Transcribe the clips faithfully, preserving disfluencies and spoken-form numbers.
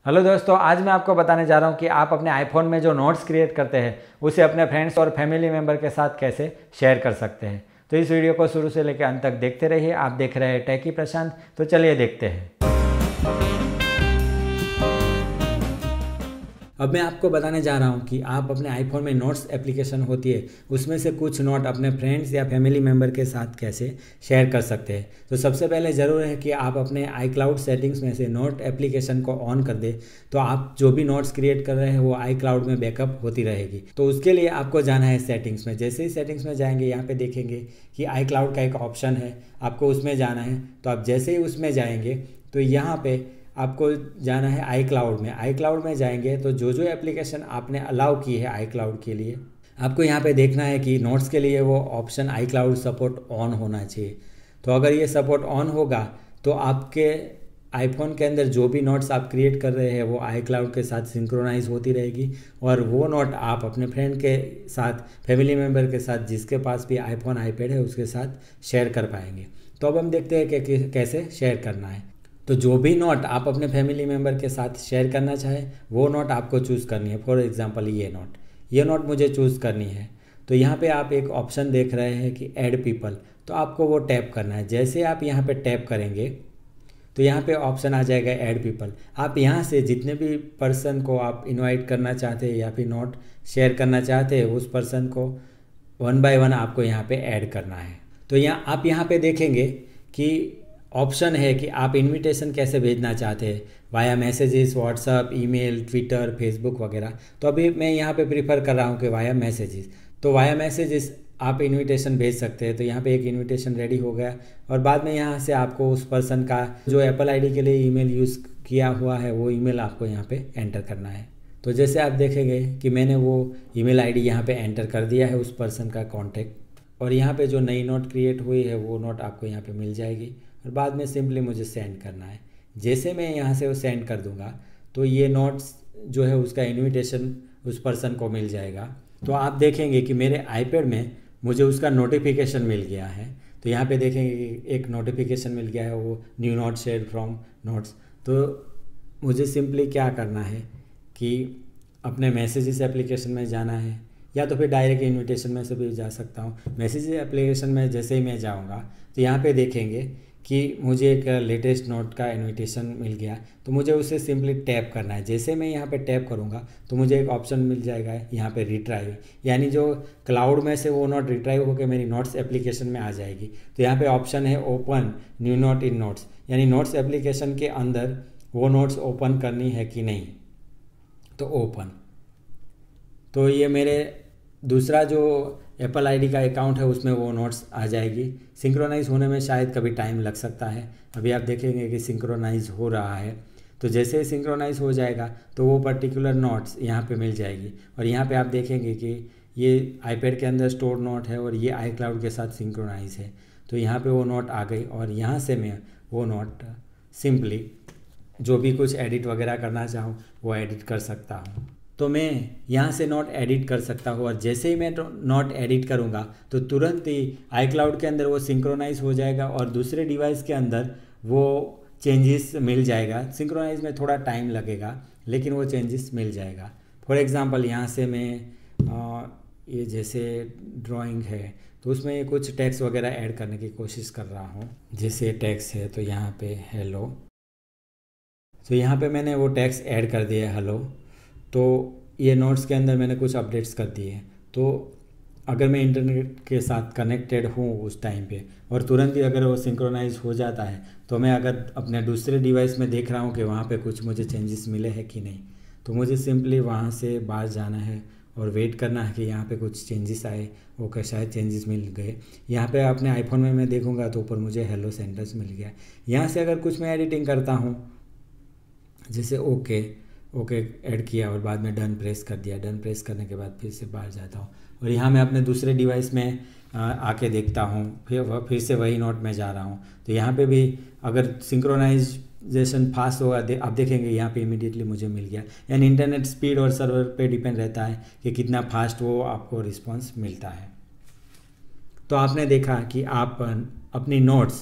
Hello दोस्तों, आज मैं आपको बताने जा रहा हूँ कि आप अपने आईफोन में जो नोट्स क्रिएट करते हैं उसे अपने फ्रेंड्स और फैमिली मेम्बर के साथ कैसे शेयर कर सकते हैं। तो इस वीडियो को शुरू से लेकर अंत तक देखते रहिए। आप देख रहे हैं टेकी प्रशांत, तो चलिए देखते हैं। अब मैं आपको बताने जा रहा हूँ कि आप अपने आईफोन में नोट्स एप्लीकेशन होती है, उसमें से कुछ नोट अपने फ्रेंड्स या फैमिली मेम्बर के साथ कैसे शेयर कर सकते हैं। तो सबसे पहले ज़रूर है कि आप अपने आई क्लाउड सेटिंग्स में से नोट एप्लीकेशन को ऑन कर दें, तो आप जो भी नोट्स क्रिएट कर रहे हैं वो आई क्लाउड में बैकअप होती रहेगी। तो उसके लिए आपको जाना है सेटिंग्स में। जैसे ही सेटिंग्स में जाएंगे, यहाँ पर देखेंगे कि आई क्लाउड का एक ऑप्शन है, आपको उसमें जाना है। तो आप जैसे ही उसमें जाएंगे तो यहाँ पर आपको जाना है आई क्लाउड में। आई क्लाउड में जाएंगे तो जो जो एप्लीकेशन आपने अलाउ की है आई क्लाउड के लिए, आपको यहाँ पे देखना है कि नोट्स के लिए वो option iCloud support on होना चाहिए। तो अगर ये सपोर्ट ऑन होगा तो आपके आईफोन के अंदर जो भी नोट्स आप क्रिएट कर रहे हैं वो आई क्लाउड के साथ सिंक्रोनाइज होती रहेगी, और वो नोट आप अपने फ्रेंड के साथ, फैमिली मेम्बर के साथ, जिसके पास भी आईफोन आईपैड है उसके साथ शेयर कर पाएंगे। तो अब हम देखते हैं कि कैसे शेयर करना है। तो जो भी नोट आप अपने फैमिली मेम्बर के साथ शेयर करना चाहें वो नोट आपको चूज़ करनी है। फॉर एग्जांपल ये नोट ये नोट मुझे चूज़ करनी है। तो यहाँ पे आप एक ऑप्शन देख रहे हैं कि ऐड पीपल, तो आपको वो टैप करना है। जैसे आप यहाँ पे टैप करेंगे तो यहाँ पे ऑप्शन आ जाएगा ऐड पीपल। आप यहाँ से जितने भी पर्सन को आप इनवाइट करना चाहते हैं या फिर नोट शेयर करना चाहते हैं उस पर्सन को वन बाय वन आपको यहाँ पे ऐड करना है। तो यहाँ आप यहाँ पे देखेंगे कि ऑप्शन है कि आप इनविटेशन कैसे भेजना चाहते हैं, via messages, WhatsApp, email, Twitter, Facebook वगैरह। तो अभी मैं यहाँ पे प्रीफर कर रहा हूँ कि वाया मैसेजेस। तो वाया मैसेजेस आप इनविटेशन भेज सकते हैं। तो यहाँ पे एक इनविटेशन रेडी हो गया, और बाद में यहाँ से आपको उस पर्सन का जो एप्पल आईडी के लिए ईमेल यूज़ किया हुआ है वो ईमेल आपको यहाँ पे एंटर करना है। तो जैसे आप देखेंगे कि मैंने वो ईमेल आईडी यहाँ पे एंटर कर दिया है, उस पर्सन का कॉन्टैक्ट, और यहाँ पे जो नई नोट क्रिएट हुई है वो नोट आपको यहाँ पे मिल जाएगी, और बाद में सिंपली मुझे सेंड करना है। जैसे मैं यहाँ से वो सेंड कर दूँगा तो ये नोट्स जो है उसका इनविटेशन उस पर्सन को मिल जाएगा। तो आप देखेंगे कि मेरे आईपैड में मुझे उसका नोटिफिकेशन मिल गया है। तो यहाँ पे देखेंगे कि एक नोटिफिकेशन मिल गया है, वो new note share from notes. तो मुझे सिंपली क्या करना है कि अपने मैसेजेस एप्लीकेशन में जाना है, या तो फिर डायरेक्ट इनविटेशन में से भी जा सकता हूँ। मैसेज एप्लीकेशन में जैसे ही मैं जाऊँगा तो यहाँ पे देखेंगे कि मुझे एक लेटेस्ट नोट का इनविटेशन मिल गया। तो मुझे उसे सिंपली टैप करना है। जैसे मैं यहाँ पे टैप करूँगा तो मुझे एक ऑप्शन मिल जाएगा यहाँ पे रिट्राइव, यानी जो क्लाउड में से वो नोट रिट्राइव होकर मेरी नोट्स एप्लीकेशन में आ जाएगी। तो यहाँ पे ऑप्शन है open new note in notes, यानी नोट्स एप्लीकेशन के अंदर वो नोट्स ओपन करनी है कि नहीं। तो ओपन, तो ये मेरे दूसरा जो एप्पल आईडी का अकाउंट है उसमें वो नोट्स आ जाएगी। सिंक्रोनाइज़ होने में शायद कभी टाइम लग सकता है। अभी आप देखेंगे कि सिंक्रोनाइज़ हो रहा है। तो जैसे ही सिंक्रोनाइज़ हो जाएगा तो वो पर्टिकुलर नोट्स यहाँ पे मिल जाएगी, और यहाँ पे आप देखेंगे कि ये आईपैड के अंदर स्टोर नोट है और ये आई क्लाउड के साथ सिंक्रोनाइज है। तो यहाँ पे वो नोट आ गई, और यहाँ से मैं वो नोट सिंपली जो भी कुछ एडिट वगैरह करना चाहूँ वो एडिट कर सकता हूँ। तो मैं यहाँ से नोट एडिट कर सकता हूँ, और जैसे ही मैं नोट एडिट करूँगा तो तुरंत ही आई क्लाउड के अंदर वो सिंक्रोनाइज हो जाएगा, और दूसरे डिवाइस के अंदर वो चेंजेस मिल जाएगा। सिंक्रोनाइज में थोड़ा टाइम लगेगा लेकिन वो चेंजेस मिल जाएगा। फॉर एग्ज़ाम्पल यहाँ से मैं आ, ये जैसे ड्राइंग है तो उसमें कुछ टेक्स्ट वगैरह ऐड करने की कोशिश कर रहा हूँ। जैसे टेक्स्ट है तो यहाँ पे हेलो, तो यहाँ पे मैंने वो टेक्स्ट ऐड कर दिया है हेलो। तो ये नोट्स के अंदर मैंने कुछ अपडेट्स कर दिए हैं। तो अगर मैं इंटरनेट के साथ कनेक्टेड हूँ उस टाइम पे, और तुरंत ही अगर वो सिंक्रोनाइज हो जाता है, तो मैं अगर अपने दूसरे डिवाइस में देख रहा हूँ कि वहाँ पे कुछ मुझे चेंजेस मिले हैं कि नहीं, तो मुझे सिंपली वहाँ से बाहर जाना है और वेट करना है कि यहाँ पे कुछ चेंजेस आए। ओके, शायद चेंजेस मिल गए। यहाँ पे अपने आईफोन में मैं देखूँगा तो ऊपर मुझे हेलो सेंटेंस मिल गया। यहाँ से अगर कुछ मैं एडिटिंग करता हूँ, जैसे ओके ओके ऐड किया और बाद में डन प्रेस कर दिया, डन प्रेस करने के बाद फिर से बाहर जाता हूँ, और यहाँ मैं अपने दूसरे डिवाइस में आके देखता हूँ, फिर फिर से वही नोट में जा रहा हूँ। तो यहाँ पे भी अगर सिंक्रोनाइजेशन फास्ट होगा, दे, आप देखेंगे यहाँ पे इमीडिएटली मुझे मिल गया। यानी इंटरनेट स्पीड और सर्वर पे डिपेंड रहता है कि कितना फास्ट वो आपको रिस्पॉन्स मिलता है। तो आपने देखा कि आप अपनी नोट्स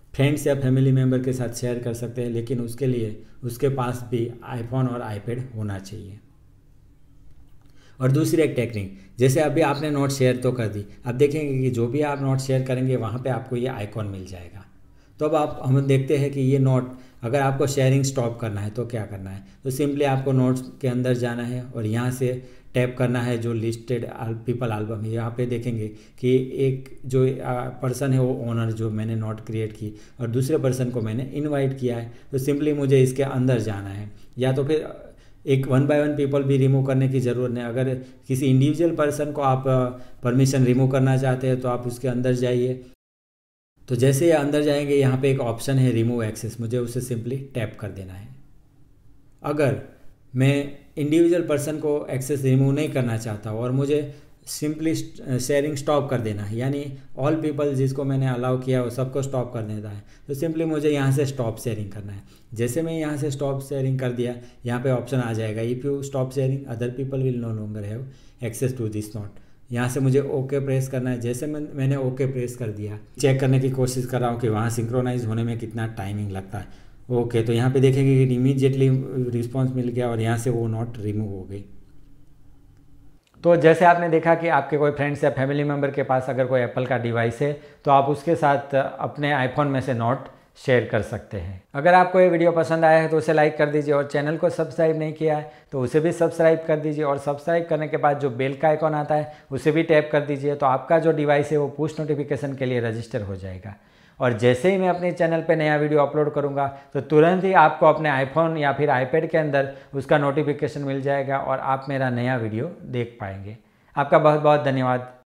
फ्रेंड्स या फैमिली मेम्बर के साथ शेयर कर सकते हैं, लेकिन उसके लिए उसके पास भी आईफोन और आईपैड होना चाहिए। और दूसरी एक टेक्निक, जैसे अभी आपने नोट शेयर तो कर दी, अब देखेंगे कि जो भी आप नोट शेयर करेंगे वहाँ पे आपको ये आइकॉन मिल जाएगा। तो अब आप हम देखते हैं कि ये नोट अगर आपको शेयरिंग स्टॉप करना है तो क्या करना है। तो सिंपली आपको नोट्स के अंदर जाना है और यहाँ से टैप करना है जो लिस्टेड पीपल एल्बम है। यहाँ पे देखेंगे कि एक जो पर्सन है वो ओनर जो मैंने नोट क्रिएट की और दूसरे पर्सन को मैंने इनवाइट किया है। तो सिंपली मुझे इसके अंदर जाना है, या तो फिर एक वन बाय वन पीपल भी रिमूव करने की ज़रूरत नहीं। अगर किसी इंडिविजुअल पर्सन को आप परमिशन रिमूव करना चाहते हैं तो आप उसके अंदर जाइए। तो जैसे ही अंदर जाएंगे यहाँ पे एक ऑप्शन है रिमूव एक्सेस, मुझे उसे सिंपली टैप कर देना है। अगर मैं इंडिविजुअल पर्सन को एक्सेस रिमूव नहीं करना चाहता और मुझे सिंपली शेयरिंग स्टॉप कर देना है, यानी ऑल पीपल जिसको मैंने अलाउ किया वो सबको स्टॉप कर देता है, तो सिंपली मुझे यहाँ से स्टॉप शेयरिंग करना है। जैसे मैं यहाँ से स्टॉप शेयरिंग कर दिया, यहाँ पे ऑप्शन आ जाएगा if you stop sharing other people will no longer have access to this note. यहाँ से मुझे ओके प्रेस करना है। जैसे मैं मैंने ओके प्रेस कर दिया, चेक करने की कोशिश कर रहा हूँ कि वहाँ सिंक्रोनाइज होने में कितना टाइमिंग लगता है। ओके, तो यहाँ पे देखेंगे कि इमीडिएटली रिस्पॉन्स मिल गया और यहाँ से वो नोट रिमूव हो गई। तो जैसे आपने देखा कि आपके कोई फ्रेंड्स या फैमिली मेम्बर के पास अगर कोई एप्पल का डिवाइस है तो आप उसके साथ अपने आईफोन में से नोट शेयर कर सकते हैं। अगर आपको ये वीडियो पसंद आया है तो उसे लाइक कर दीजिए और चैनल को सब्सक्राइब नहीं किया है तो उसे भी सब्सक्राइब कर दीजिए और सब्सक्राइब करने के बाद जो बेल का आइकॉन आता है उसे भी टैप कर दीजिए, तो आपका जो डिवाइस है वो पुश नोटिफिकेशन के लिए रजिस्टर हो जाएगा। और जैसे ही मैं अपने चैनल पे नया वीडियो अपलोड करूंगा तो तुरंत ही आपको अपने आईफोन या फिर आईपैड के अंदर उसका नोटिफिकेशन मिल जाएगा और आप मेरा नया वीडियो देख पाएंगे। आपका बहुत बहुत धन्यवाद।